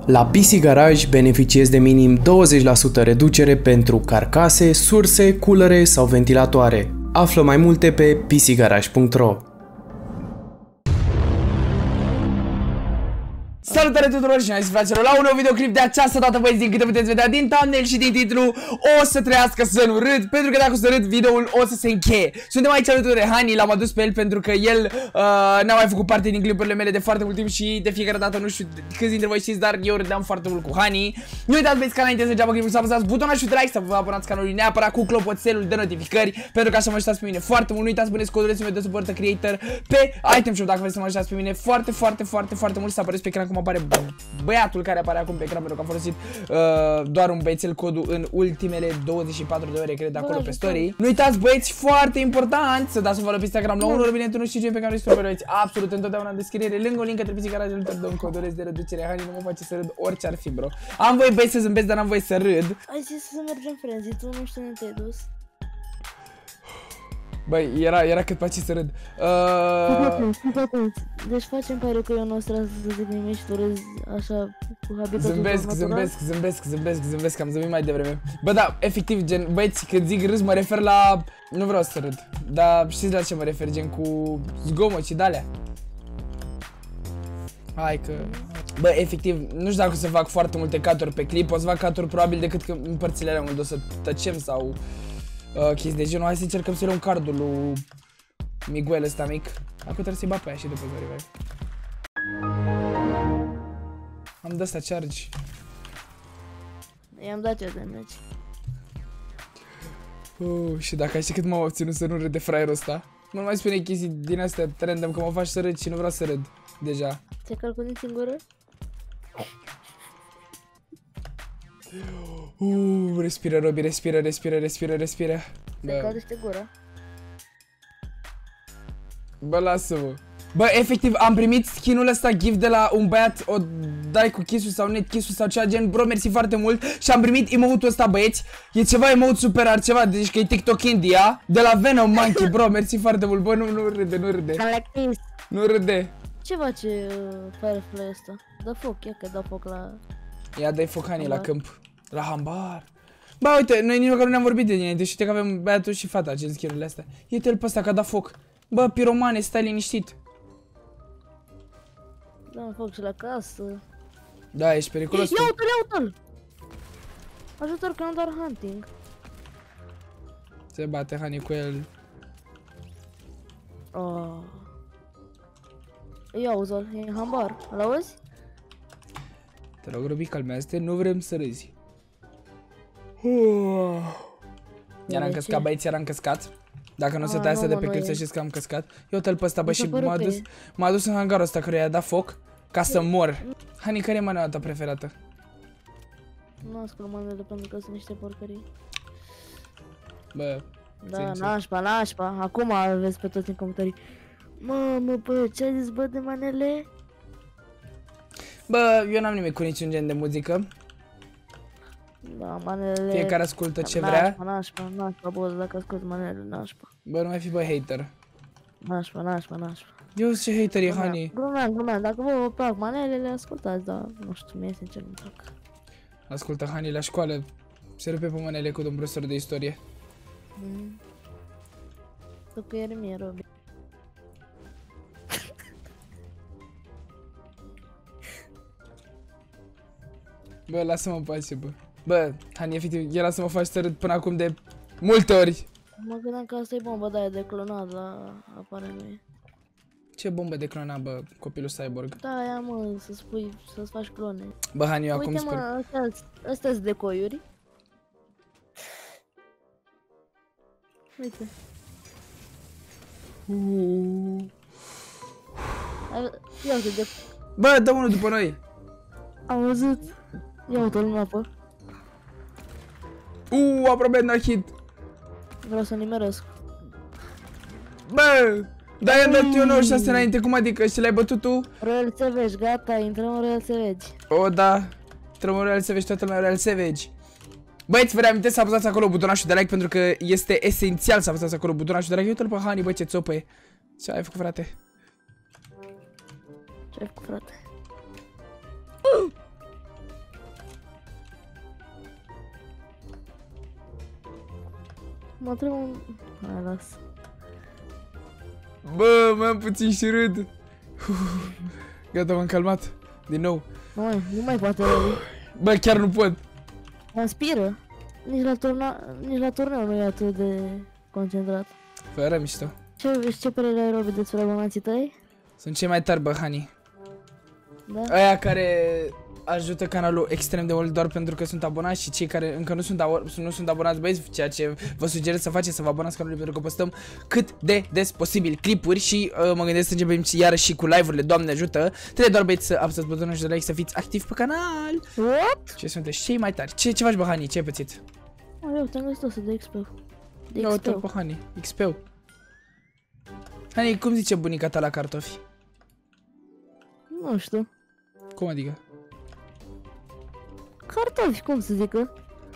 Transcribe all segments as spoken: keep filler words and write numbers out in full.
La P C Garage beneficiezi de minim douăzeci la sută reducere pentru carcase, surse, culere sau ventilatoare. Află mai multe pe p c garage punct ro. Salutare tuturor și noi fraților la un nou videoclip de această dată, băieți, din câte puteți vedea din thumbnail și din titlu, o să trăiască să nu râd, pentru că dacă o să râd, videoul o să se încheie. Suntem aici alături de Hani, l-am adus pe el pentru că el uh, n-a mai făcut parte din clipurile mele de foarte mult timp și de fiecare dată, nu știu câți dintre voi știți, dar eu râdeam foarte mult cu Hani. Nu uitați, băieți, că înainte să înceapă clipul să apăsați butonul de like, să vă abonați canalului neapărat cu clopoțelul de notificări, pentru că așa mă ajutați pe mine foarte mult. Nu uitați să puneți codulețul meu de supporter creator pe item shop dacă vreți să mă ajutați pe mine foarte, foarte, foarte, foarte mult, să apăreți pe ecran cum apare băiatul care apare acum pe ecran, pentru că am folosit uh, doar un băiețel codul în ultimele douăzeci și patru de ore, cred, acolo pe story. Nu uitați, băieți, foarte important, să dați un follow pe Instagram la unul, bine, tu nu știi ce pe care îi băieți, absolut întotdeauna în descriere, lângă un link către P C Garage, nu te dă un coduleț de reducere. Hani, nu mă face să râd orice ar fi, bro. Am voie, băieți, să zâmbesc, dar n-am voie să râd. Ai zis să mergem frenzy, tu nu știu unde te-ai dus. Băi, era, era cât paci să râd. Uh... Deci facem pare că eu nu o să zic nimic și tu râzi așa cu habitatul Zâmbesc, zâmbesc, zâmbesc, zâmbesc, zâmbesc, am zâmbit mai devreme. Bă, da, efectiv, gen, băieți, când zic râs mă refer la... Nu vreau să râd, dar știți la ce mă refer, gen cu zgomot și de-alea. Hai că... Bă, efectiv, nu știu dacă o să fac foarte multe caturi pe clip, o să fac caturi probabil decât că în părțile alea unde o să tăcem sau... Uh, chestii de genul. Hai să încercăm să luăm cardul lui Miguel ăsta mic. Acum trebuie să-i bat pe aia și după zori. Am de asta charge. I-am dat eu de meci. Uh, și dacă ai ști cât m-am obținut să nu râd de fraierul ăsta. Nu mai spune chestii din astea random că mă faci să râd și nu vreau să râd. Deja. Ți-ai calculat singură? Uh, respiră, Robi, respiră, respiră, respiră, respiră. Ți-ai calculat gura? Bă, lasă-mă. Bă, efectiv, am primit skin-ul ăsta gift de la un băiat, o dai cu kiss-ul sau net kiss-ul sau ceva gen. Bro, mersi foarte mult. Și am primit emote-ul ăsta, băieți. E ceva emote super rar, ceva, deci că e TikTok India. De la Venom Monkey, bro, mersi foarte mult. Bă, nu, nu râde, nu râde. Nu râde. Ce face uh, Firefly ăsta? Dă foc, ia că dă foc la... Ia dai foc, Hani, la câmp. La hambar. Bă, uite, noi nici măcar nu ne-am vorbit de dinainte. Și uite că avem băiatul și fata ce skin-urile astea. Uite-l pe ăsta că a dat foc. Bă, piromane, stai liniștit. Dă foc și la casă. Da, ești periculos. Ia uite-l, ia uite-l! Ajutor că nu doar hunting. Se bate Hani cu el. Oh. Ia uzi-l, e în hambar, l-auzi? Te rog, Robi, calmează-te, nu vrem să râzi. Iar am căscat, băieți, iar am căscat. Dacă nu se taie de pe clip, să știți că am căscat. Eu uite-l pe ăsta, bă, și m-a dus, m-a dus în hangarul ăsta care i-a dat foc ca să mor. Hani, care e maneaua ta preferată? Nu ascult manele pentru că sunt niște porcării. Bă, da, nașpa, nașpa. Acum vezi pe toți în comentarii. Mamă, bă, ce ai zis, bă, de manele? Bă, eu n-am nimic cu niciun gen de muzică. Da, manele... Fiecare ascultă ce vrea. Nașpa, nașpa, nașpa, bă, dacă asculti manele, nașpa. Bă, nu mai fi, bă, hater. Nașpa, nașpa, nașpa. Eu ce hater e, Hani. Glumeam, glumeam, dacă vă plac manelele, ascultați, dar nu știu, mie sincer nu plac. Ascultă, Hani, la școală se rupe pe manele cu un profesor de istorie. Mm. Tu că ieri mie, Robi. Bă, lasă-mă în pace, bă. Bă, Hani, efectiv, era să mă faci să râd până acum de multe ori. Mă gândeam că asta e bomba de aia de clonat la apare mie. Ce bombă de clona, bă, copilul cyborg? Da, aia, mă, să spui, să-ți faci clone. Bă, Hani, eu acum uite, sper... mă, astea sunt decoiuri. Uite. Uh. Ia uite, de... Bă, dă unul după noi. Am văzut. Ia uite-l în apă. Uuu, aproape n-a hit. Vreau să nimeresc. Bă, dar i-am dat eu nouăzeci și șase înainte, cum adică? Și l-ai bătut tu? Royal Savage, gata, intrăm în Royal Savage. O, da. Intrăm în Royal Savage, toată lumea Royal Savage. Băieți, vă reamintesc să apăsați acolo butonașul de like pentru că este esențial să apăsați acolo butonașul de like. Uite-l pe Hani, bă, ce țopă e. Ce ai făcut, frate? Ce ai făcut, frate? Mă trebuie un... Hai, las. Bă, mai am puțin și râd. Gata, m-am calmat. Din nou. Nu mai, nu mai poate răbi. Bă, chiar nu pot. Transpiră. Nici la, turna... Nici la turneu nu e atât de concentrat. Fără mișto. Ce, ce părere ai, Robi, despre abonații tăi? Sunt cei mai tari, bă, Hani. Da? Aia care ajută canalul extrem de mult doar pentru că sunt abonați și cei care încă nu sunt, abo- nu sunt abonați, băieți, ceea ce vă sugerez să faceți, să vă abonați canalului pentru că postăm cât de des posibil clipuri și uh, mă gândesc să începem iarăși și cu live-urile, Doamne ajută. Trebuie doar, băieți, să apăsați butonul de like, să fiți activi pe canal. What? Ce sunteți cei mai tari. Ce, ce faci, bă, Hani? Ce ai pățit? Oh, eu te-am găsit o să de X P. De Ia X uite-l P. pe Hani, X P-ul. Hani, cum zice bunica ta la cartofi? Nu știu. Cum adică? Cartofi, cum să zică?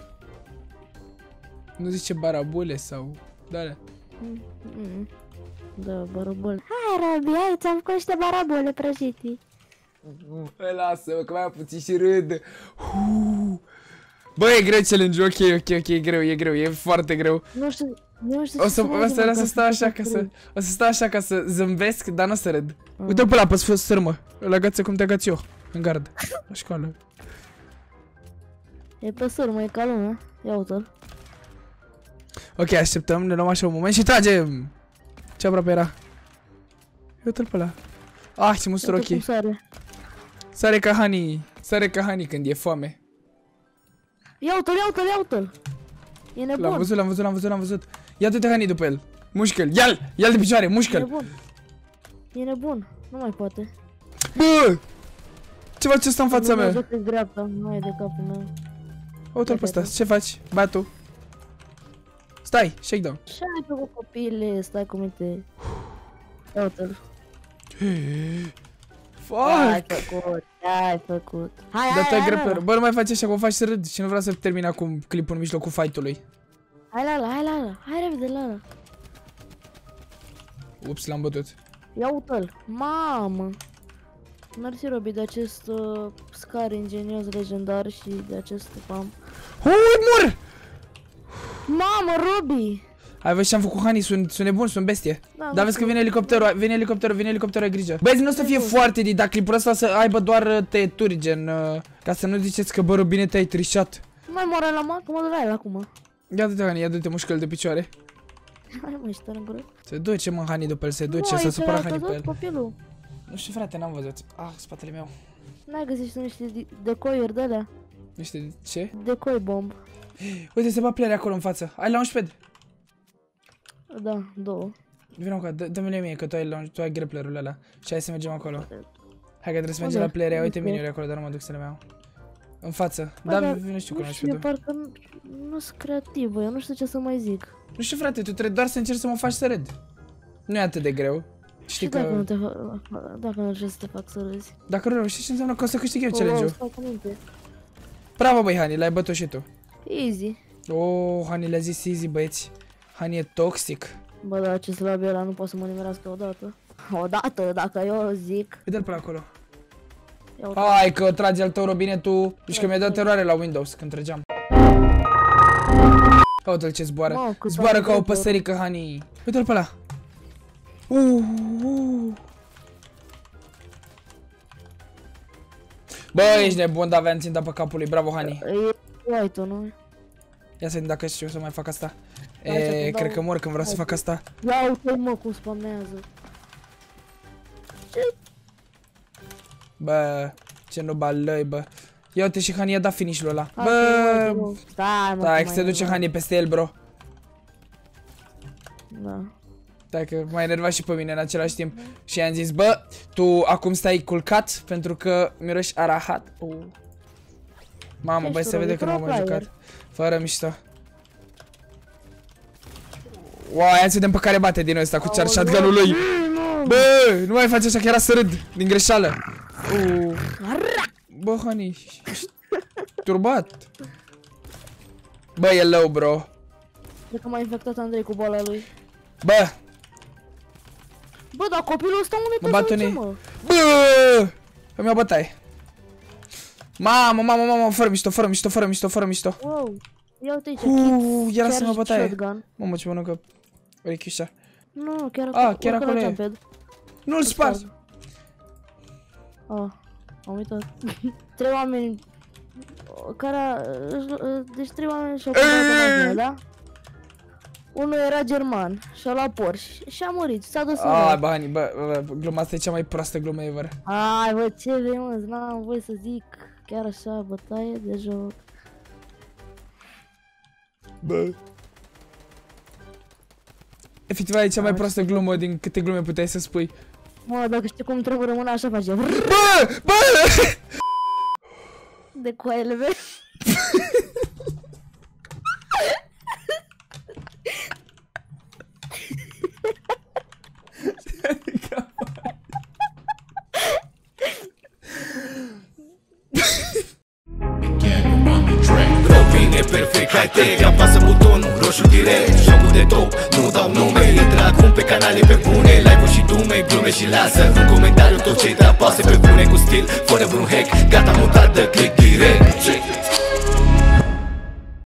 Nu zice barabule sau... Da, Mm, mm. Da, barabole. Hai, Robi, hai, ți-am făcut niște barabole prăjiti. Bă, lasă-mă, că mai am puțin și râd. Uu. Bă, e greu challenge, ok, ok, ok, e greu, e greu, e foarte greu. Nu știu, eu nu știu O ce să, o merge, să, mă, o să ca stau așa ca să... să, o să stau așa ca să zâmbesc, dar nu o să râd. Mm. Uite-l pe ăla, pe sârmă, îl agață cum te agați eu, în gard, la școală. E pe sârmă, e ca lumea. Ia uite-l. Ok, așteptăm, ne luăm așa un moment și tragem! Ce aproape era? Uite-l pe ăla. Ah, ce mustur Uite cum ochii. sare. Sare ca Hani, sare ca Hani când e foame. Ia uite-l, ia uite-l, ia uite-l. E L-am nebun. văzut, l-am văzut, l-am văzut, l-am văzut. Ia du-te, Hani, după el. Mușcă-l, ia-l, ia-l de picioare, E mușcă-l. nebun. E nebun. Nu mai poate. Bă! Ce faci ăsta în fața Nu mea? mai de dreapta, nu e de capul meu. Uite-l pe ăsta, ce faci? Batu. Stai, shake down. Ce ai făcut, copile? Stai cu minte. Ia uite-l. Ai Fuck! făcut, ai făcut. Hai, Dar hai, te-ai hai, grăper. hai, Bă, nu mai faci așa, că o faci să râd și nu vreau să termin acum clipul în mijlocul fight-ului. hai, Lala, hai, Lala, hai repede, Lala. Ups, l-am bătut. Ia uite-l. Mamă. Mersi, Robi, de acest uh, scar ingenios legendar și de acest pam. Ui, mor! Mamă, Robi! Hai, vezi ce am făcut, Hani, sunt, sunt nebun, sunt bestie. Da, Dar nu vezi că știu. vine elicopterul, vine elicopterul, vine elicopterul, ai grijă. Băieți, nu o să fie foarte dit, dar clipul ăsta să aibă doar uh, tăieturi, gen... Uh, ca să nu ziceți că, bă, Robine, te-ai trișat. Nu mai moare la mă, că mă durai la acum. Ia du-te, Hani, ia du-te mușcă-l de picioare. Hai, mă, ești tare în gură. Se duce, mă, Hani, după el, se duce, Nu, să aici supăra l-ai Hani pe văzut, el. copilul. Nu știu, frate, n-am văzut. Ah, spatele meu. N-ai găsit și niște de- decoiuri de alea? Niște ce? Decoi bomb. Uite, se bat player acolo în față. Ai la unsprezece. Da, două. Vino ca, dă-mi-le mie, că tu ai, launch- tu ai grapplerul ăla. Și hai să mergem acolo. Hai că trebuie să mergem Unde? la player, ia uite Unde? miniuri acolo, dar nu mă duc să le iau. În față. Bă, Da, dar nu știu cum nu aș știu, fi. parcă nu, nu sunt creativă, eu nu știu ce să mai zic. Nu știu, frate, tu trebuie doar să încerci să mă faci să râd. Nu e atât de greu. Și Știi dacă nu că te fa- dacă nu știu să te fac să râzi. dacă nu reușești, înseamnă că o să câștig eu Oh, challenge-ul. stai cu minte. Bravo, băi, Hani, l-ai bătut și tu. Easy. Oh, Hani le-a zis easy, băieți. Hani e toxic. Bă, dar acest labiu ăla nu poate să mă nimerească odată. Odată, dacă eu zic. Uite-l pe acolo. Ia uite. Hai că tragi al tău, Robine, tu. Deci că mi-a dat teroare la Windows când trăgeam. Uite-l ce zboară. Mă, cât Zboară am ca o vrut, păsărică, Hani. Uite-l pe ăla. Uh, uh. Bă, ești nebun, dar aveam ținta pe capul lui. Bravo, Hani. E white nu? Ia să vedem dacă știu să mai fac asta. Hai să te E, dau- cred că mor când vreau să fac asta. Ia uite mă cum spamează. Bă, ce nu balăi, bă. Ia uite și Hani a dat finish-ul ăla. Hai, Bă, uite, mă. Stai mă. stai că că mai se duce e, Hani peste el, bro. Da. Stai că m-a enervat și pe mine în același timp. Și i-am zis, bă, tu acum stai culcat pentru că miroși a rahat. Uh. Mamă, Ce băi, ești se tu, vede Robi? că nu m-am mai Pro player. jucat. Fără mișto. Wow, ia să vedem pe care bate din ăsta cu char shotgun-ul lui. Bă, nu mai face așa că era să râd din greșeală. Uh. Bă, Hani, ești turbat. Bă, e low, bro. Cred că m-a infectat Andrei cu boala lui. Bă, Bă, dar copilul ăsta unde mă te bat duce, unii. mă? Bă, îmi ia bătaie. Mamă, mamă, mamă, fără mișto, fără mișto, fără mișto, fără mișto. Wow. Ia uite aici, Uuu, kids, ia chiar lasă-mă bătaie. shotgun. Mamă, ce mănâncă Richișa. Nu, chiar Ah, acolo, chiar urcă la acolo e. jumphead. Nu-l spart! Ah, am uitat. Trei oameni care, deci trei oameni și-au cumpărat o mașină, da? Unul era german și-a luat Porsche și a murit, s-a dus în Ah, rău. bani, bă, bă, gluma asta e cea mai proastă glumă ever. Ai, bă, ce vrei, mă, n-am voie să zic chiar așa, bătaie de joc. Bă. Efectiv, e cea mai proastă glumă din câte glume puteai să spui. Mă, dacă știi cum trebuie rămâne așa face. Bă! Bă! De coaiele mele. Vine perfect, high-tech, apasă butonul roșu direct. Jocul de top, nu dau nume. Intră acum pe canale pe bune, live-uri și dume, glume și lasă un comentariu tot ce te apasă pe bune, cu stil, fără vreun hack. Gata, mutat, dă click.